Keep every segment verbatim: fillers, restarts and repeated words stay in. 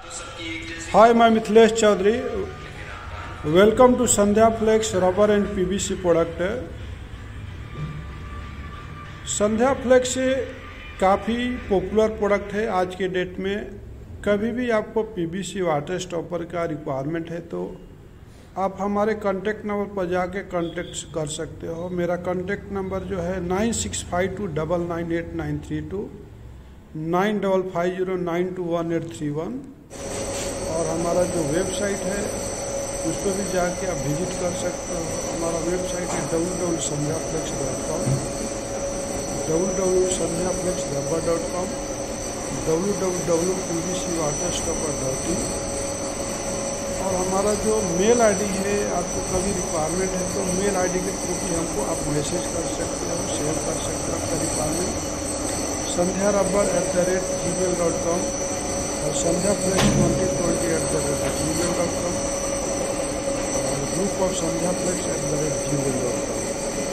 Hi, I'm Mithilesh Chaudhary. Welcome to Sandhya Flex rubber and PVC product. Sandhya Flex काफ़ी popular product है आज के डेट में. कभी भी आपको पीवीसी वाटर स्टॉपर का रिक्वायरमेंट है तो आप हमारे कॉन्टेक्ट नंबर पर जाके कॉन्टेक्ट कर सकते हो. मेरा कॉन्टेक्ट नंबर जो है nine six five two double nine eight nine three two nine double five zero nine two one eight three one. और हमारा जो वेबसाइट है उस पर भी जाके आप विजिट कर सकते हो. हमारा वेबसाइट है W W Sandhya Flex dot com, W W Sandhya Flex rubber dot com, W W W P V C water stopper dot in. और हमारा जो मेल आईडी है, आपको कभी रिक्वायरमेंट है तो मेल आईडी के थ्रू भी हमको आप मैसेज कर सकते हो, शेयर कर सकते हो आपका requirement. Sandhya rubber at the rate Gmail dot com और Sandhya Flex twenty twenty at the rate Gmail dot com और group of Sandhya Flex at the rate Gmail dot com.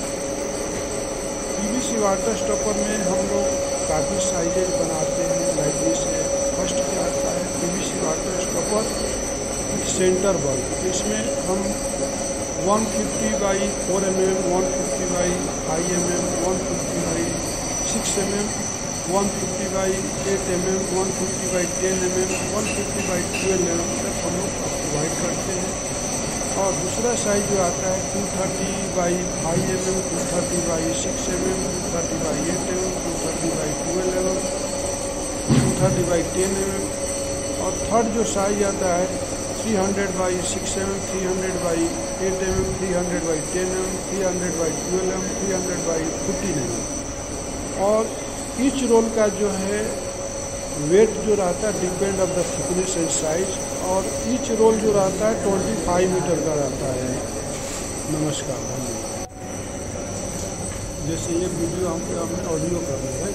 PVC water stopper में हम लोग काफ़ी sizes बनाते हैं. Like जैसे first क्या आता है PVC water stopper with centre bulb. इसमें हम one fifty by four M M, one fifty by five M M, one fifty by six M M, one fifty by eight M M, one fifty by ten M M, one fifty by twelve M M तक हम लोग provide करते हैं. और दूसरा size जो आता है two thirty by five M M, two thirty by six M M, two thirty by eight M M, two thirty by twelve M M, two thirty by ten M M. और third जो size आता है three hundred by six M M, three hundred by eight M M, three hundred by ten M M, three hundred by twelve M M, three hundred by fifteen M M. और each roll का जो है weight जो रहता है depend of the thickness and size. और each roll जो रहता है ट्वेंटी फाइव मीटर का रहता है. नमस्कार, धन्यवाद. जैसे ये वीडियो हमको हमें ऑडियो करना है.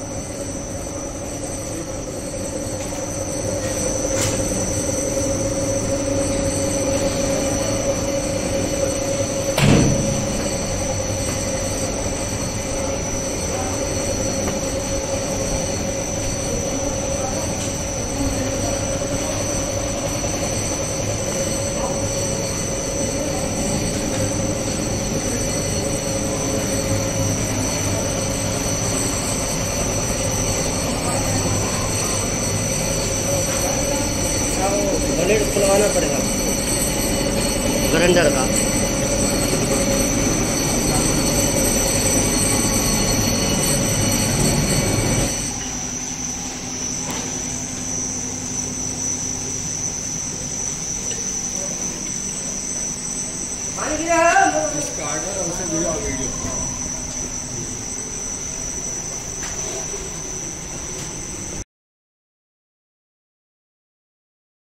ब्लेड खुलवाना पड़ेगा ग्राइंडर का. इसका आर्डर हमसे मिला वीडियो